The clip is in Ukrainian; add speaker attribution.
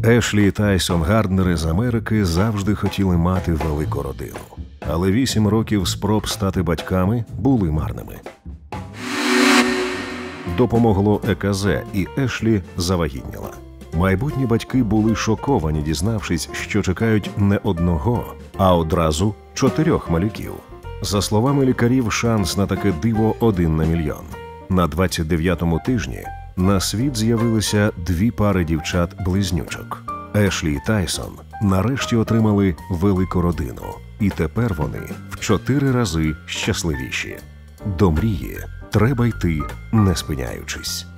Speaker 1: Ешлі і Тайсон Гарднери з Америки завжди хотіли мати велику родину. Але 8 років спроб стати батьками були марними. Допомогло ЕКЗ, і Ешлі завагітніла. Майбутні батьки були шоковані, дізнавшись, що чекають не одного, а одразу 4 малюків. За словами лікарів, шанс на таке диво 1 на мільйон. На 29-му тижні на світ з'явилися 2 пари дівчат-близнючок. Ешлі і Тайсон нарешті отримали велику родину. І тепер вони в 4 рази щасливіші. До мрії треба йти, не спиняючись.